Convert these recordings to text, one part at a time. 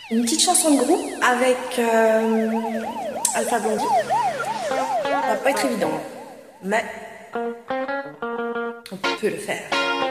Une petite chanson de groupe avec Alpha Blondy. Ça va pas être évident, mais on peut le faire.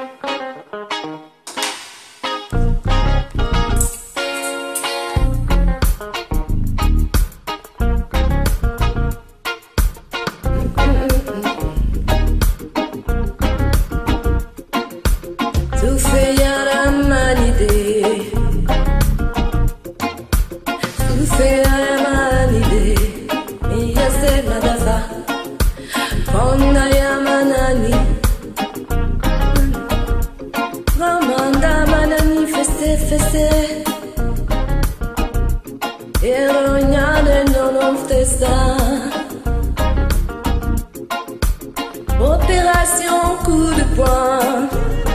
Opération coup de poing.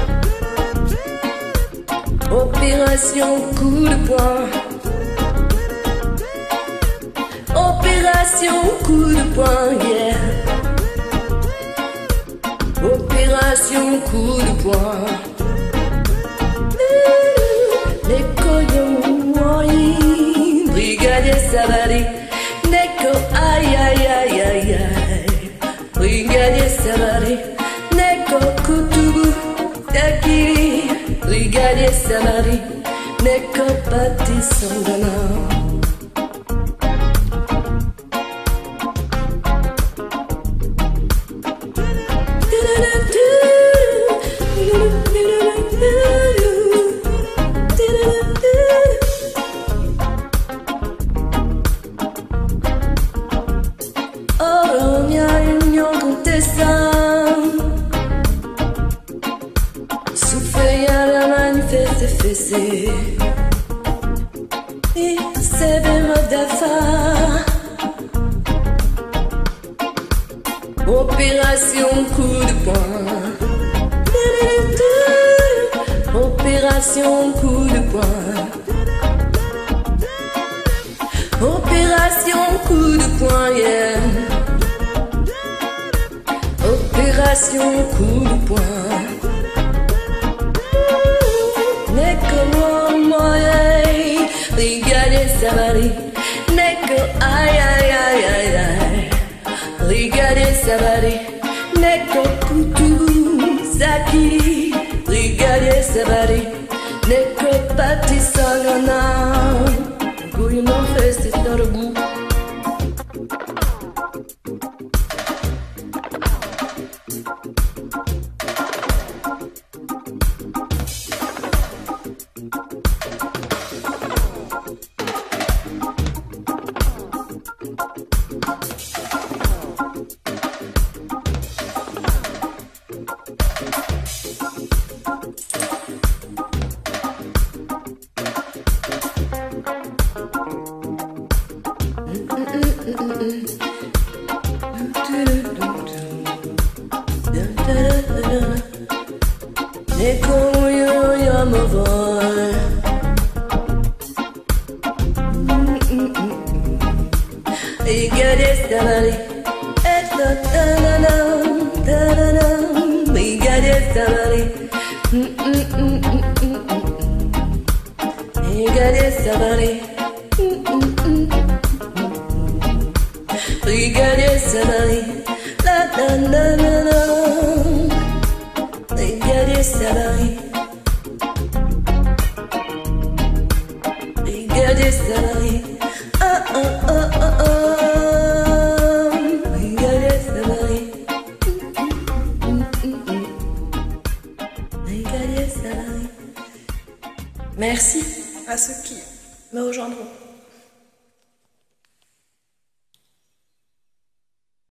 Opération coup de poing. Opération coup de poing, yeah. Opération coup de poing. Les coyotes, brigadier Savary. Neko, aïe aïe aïe aïe aïe. Brigadier Savary. Neko Kutubu, Takiri. Brigadier Savary. Neko Pati Sangana. Opération coup de poing. Opération coup de poing. Opération coup de poing, yeah. Opération coup de poing. Neko moye, brigadier Savary. Neko aïe aïe aïe aïe aïe. Brigadier Savary. Neko Kutubu, Zakiri. Brigadier Savary. Neko Pati Sangana. Gouillement fait, c'est dans le goût. Neko yo yamovoi. Brigadier Savary. Brigadier Savary. Brigadier Savary. Brigadier Savary. La la la la la. Brigadier Savary. Brigadier Savary. Oh oh oh oh oh. Brigadier Savary. Brigadier Savary. Merci à ceux qui me rejoindront.